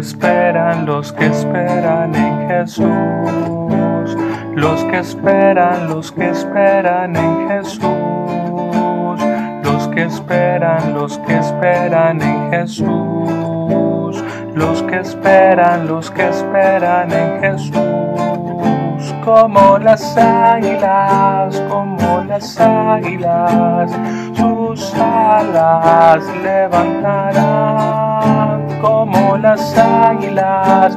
los que esperan en Jesús. Los que esperan en Jesús. Los que esperan en Jesús. Los que esperan en Jesús. Como las águilas, sus alas levantarán. Como las águilas,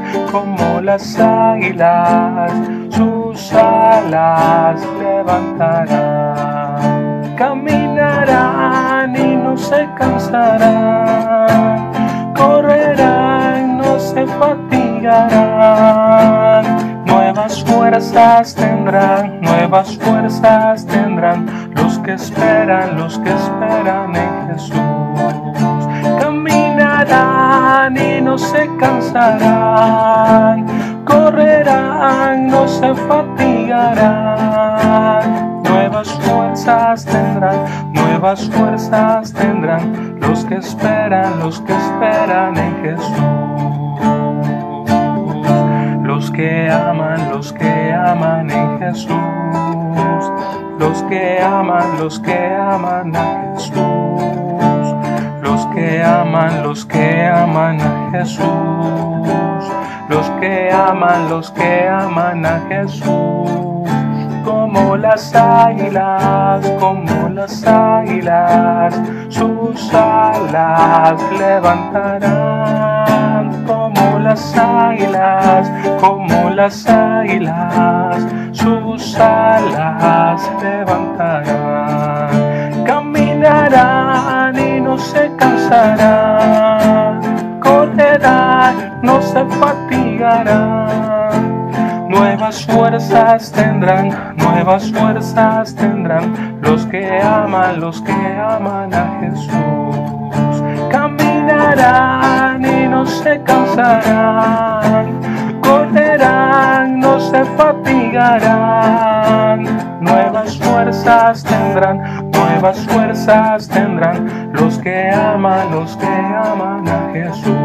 sus alas levantarán. Caminarán y no se cansarán, correrán, no se fatigarán. Nuevas fuerzas tendrán, los que esperan en Jesús. Caminarán y no se cansarán, correrán, no se fatigarán. Nuevas fuerzas tendrán, los que esperan en Jesús. Los que aman en Jesús. Los que aman a Jesús. Los que aman a Jesús. Los que aman a Jesús. Como las águilas, sus alas levantarán. Como las águilas, sus alas levantarán. Caminarán y no se cansarán, correrán, no se fatigarán. Nuevas fuerzas tendrán, los que aman a Jesús. Caminarán y no se cansarán, correrán, no se fatigarán. Nuevas fuerzas tendrán, los que aman a Jesús.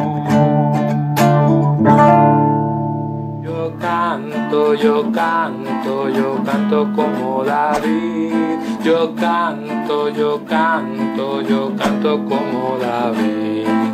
Yo canto como David. Yo canto como David.